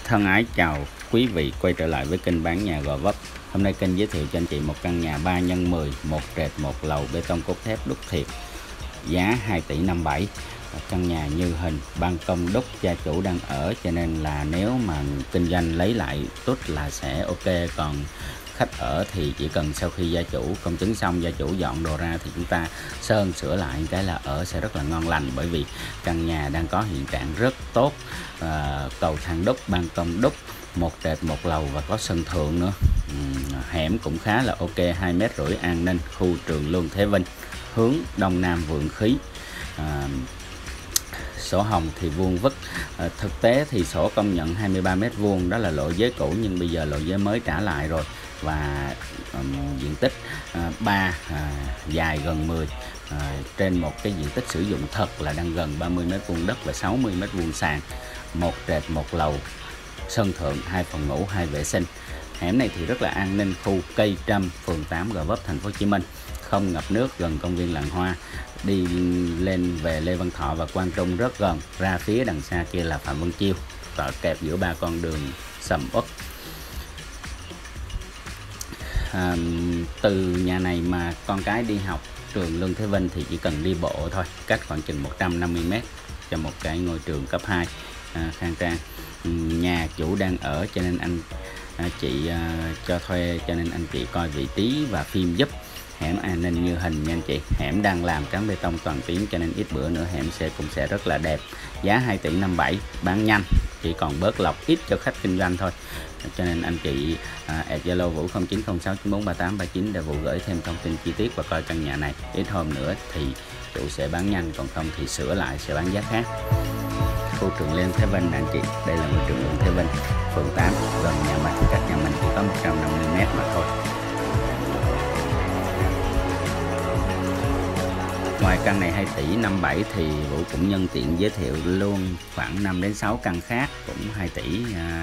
Thân ái chào quý vị quay trở lại với kênh bán nhà Gò Vấp. Hôm nay kênh giới thiệu cho anh chị một căn nhà 3x10, một trệt một lầu, bê tông cốt thép đúc thiệt, giá 2 tỷ 57. Căn nhà như hình, ban công đúc, gia chủ đang ở, cho nên là nếu mà kinh doanh lấy lại tốt là sẽ ok. Còn khách ở thì chỉ cần sau khi gia chủ công chứng xong, gia chủ dọn đồ ra thì chúng ta sơn sửa lại cái là ở sẽ rất là ngon lành. Bởi vì căn nhà đang có hiện trạng rất tốt, cầu thang đúc, ban công đúc, một trệt một lầu và có sân thượng nữa. Hẻm cũng khá là ok, 2,5 m an ninh, khu Trường Luân Thế Vinh, hướng đông nam vượng khí. Sổ hồng thì vuông vức. Thực tế thì sổ công nhận 23 m², đó là lộ giới cũ nhưng bây giờ lộ giới mới trả lại rồi. Và diện tích 3, dài gần 10, trên một cái diện tích sử dụng thật là đang gần 30 m² đất và 60 m² sàn, một trệt một lầu, sân thượng, 2 phòng ngủ, 2 vệ sinh. Hẻm này thì rất là an ninh, khu Cây Trâm, phường 8, Gò Vấp, thành phố Hồ Chí Minh, không ngập nước, gần công viên Làng Hoa, đi lên về Lê Văn Thọ và Quang Trung rất gần. Ra phía đằng xa kia là Phạm Văn Chiêu, tọa kẹp giữa 3 con đường sầm uất. Từ nhà này mà con cái đi học trường Lương Thế Vinh thì chỉ cần đi bộ thôi, cách khoảng chừng 150 m cho một cái ngôi trường cấp 2 khang trang. Nhà chủ đang ở cho nên anh chị cho thuê, cho nên anh chị coi vị trí và phim giúp. Hẻm an ninh như hình nha anh chị. Hẻm đang làm cán bê tông toàn tuyến cho nên ít bữa nữa hẻm cũng sẽ rất là đẹp. Giá 2 tỷ 57, bán nhanh, chỉ còn bớt lọc ít cho khách kinh doanh thôi. Cho nên anh chị Zalo Vũ 0906943839 để Vũ gửi thêm thông tin chi tiết và coi căn nhà này. Ít hôm nữa thì chủ sẽ bán nhanh, còn không thì sửa lại sẽ bán giá khác. Khu Trường Luân Thế Vinh anh chị, đây là ngôi trường Luân Thế Vinh, phường 8, gần nhà mình, cách nhà mình chỉ có 150 m mà thôi. Ngoài căn này 2 tỷ 57 thì Vũ cũng nhân tiện giới thiệu luôn khoảng 5 đến 6 căn khác cũng 2 tỷ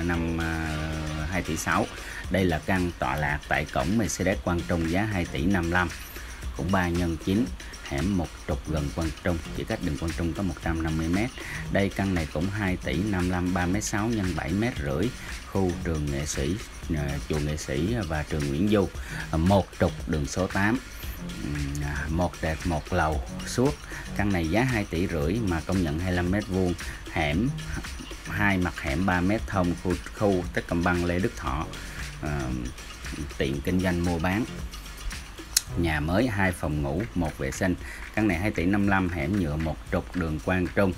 2 tỷ 6. Đây là căn tọa lạc tại cổng Mercedes Quang Trung, giá 2 tỷ 55, cũng 3x9, hẻm một trục gần Quang Trung, chỉ cách đường Quang Trung có 150 m. Đây căn này cũng 2 tỷ 55, 3,6 m x 7,5 m, khu trường Nghệ Sĩ, chùa Nghệ Sĩ và trường Nguyễn Du, một trục đường số 8, một trệt một lầu suốt. Căn này giá 2 tỷ rưỡi mà công nhận 25 m², hẻm hai mặt hẻm 3 m thông, khu Tất Cẩm Băng, Lê Đức Thọ, tiện kinh doanh mua bán. Nhà mới, 2 phòng ngủ, 1 vệ sinh. Căn này 2 tỷ 55, hẻm nhựa một trục đường Quang Trung,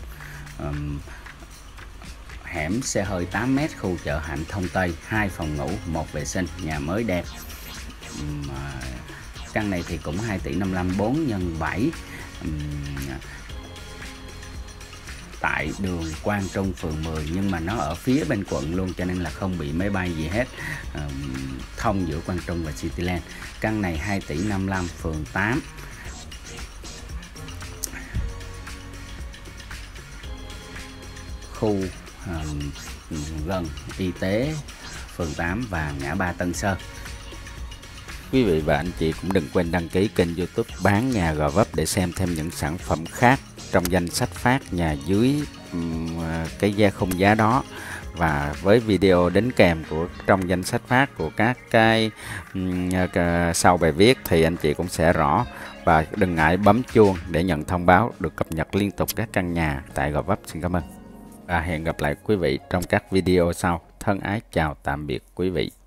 hẻm xe hơi 8 m, khu chợ Hạnh Thông Tây, 2 phòng ngủ, 1 vệ sinh, nhà mới đẹp. Căn này thì cũng 2 tỷ 55, 4x7, tại đường Quang Trung, phường 10, nhưng mà nó ở phía bên quận luôn cho nên là không bị máy bay gì hết, thông giữa Quang Trung và Cityland. Căn này 2 tỷ 55, phường 8, khu gần y tế, phường 8 và ngã ba Tân Sơn. Quý vị và anh chị cũng đừng quên đăng ký kênh YouTube bán nhà Gò Vấp để xem thêm những sản phẩm khác trong danh sách phát nhà dưới cái khung giá đó, và với video đính kèm trong danh sách phát của các cái sau bài viết thì anh chị cũng sẽ rõ. Và đừng ngại bấm chuông để nhận thông báo được cập nhật liên tục các căn nhà tại Gò Vấp. Xin cảm ơn và hẹn gặp lại quý vị trong các video sau. Thân ái chào tạm biệt quý vị.